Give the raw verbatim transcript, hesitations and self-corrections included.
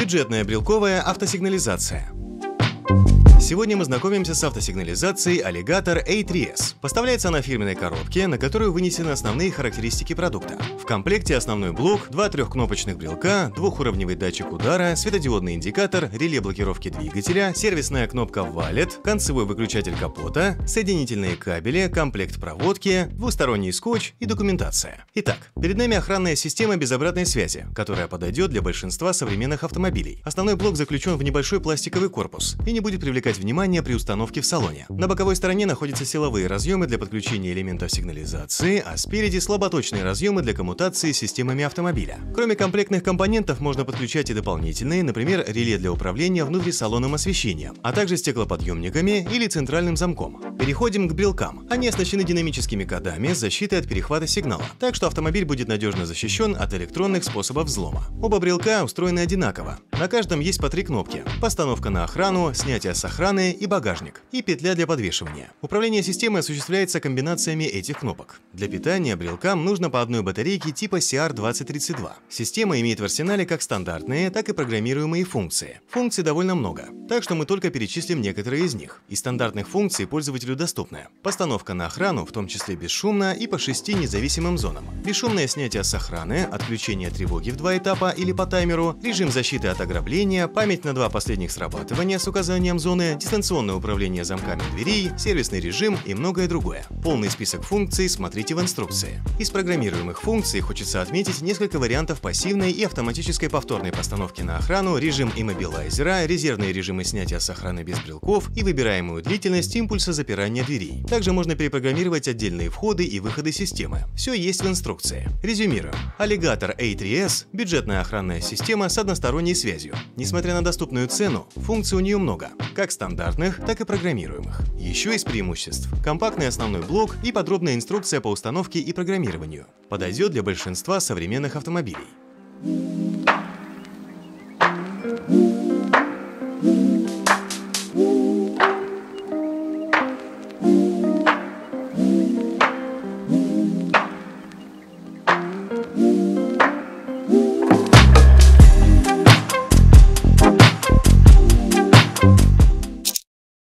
Бюджетная брелковая автосигнализация. Сегодня мы знакомимся с автосигнализацией Alligator эй три эс. Поставляется она в фирменной коробке, на которую вынесены основные характеристики продукта. В комплекте основной блок, два трехкнопочных брелка, двухуровневый датчик удара, светодиодный индикатор, реле блокировки двигателя, сервисная кнопка Wallet, концевой выключатель капота, соединительные кабели, комплект проводки, двусторонний скотч и документация. Итак, перед нами охранная система без обратной связи, которая подойдет для большинства современных автомобилей. Основной блок заключен в небольшой пластиковый корпус и не будет привлекать внимание при установке в салоне. На боковой стороне находятся силовые разъемы для подключения элементов сигнализации, а спереди слаботочные разъемы для коммутации с системами автомобиля. Кроме комплектных компонентов можно подключать и дополнительные, например, реле для управления внутрисалонным освещением, а также стеклоподъемниками или центральным замком. Переходим к брелкам. Они оснащены динамическими кодами с защитой от перехвата сигнала, так что автомобиль будет надежно защищен от электронных способов взлома. Оба брелка устроены одинаково. На каждом есть по три кнопки: постановка на охрану, снятие с охраны и багажник, и петля для подвешивания. Управление системой осуществляется комбинациями этих кнопок. Для питания брелкам нужно по одной батарейке типа си ар двадцать тридцать два. Система имеет в арсенале как стандартные, так и программируемые функции. Функций довольно много, так что мы только перечислим некоторые из них. Из стандартных функций пользователю доступны: постановка на охрану, в том числе бесшумно и по шести независимым зонам, бесшумное снятие с охраны, отключение тревоги в два этапа или по таймеру, режим защиты от ограбления, память на два последних срабатывания с указанием зоны, дистанционное управление замками дверей, сервисный режим и многое другое. Полный список функций смотрите в инструкции. Из программируемых функций хочется отметить несколько вариантов пассивной и автоматической повторной постановки на охрану, режим иммобилайзера, резервные режимы снятия с охраны без брелков и выбираемую длительность импульса запирания дверей. Также можно перепрограммировать отдельные входы и выходы системы. Все есть в инструкции. Резюмируем. Alligator эй три эс – бюджетная охранная система с односторонней связью. Несмотря на доступную цену, функций у нее много, как стандартных, так и программируемых. Еще из преимуществ – компактный основной блок и подробная инструкция по установке и программированию. Подойдет для большинства современных автомобилей.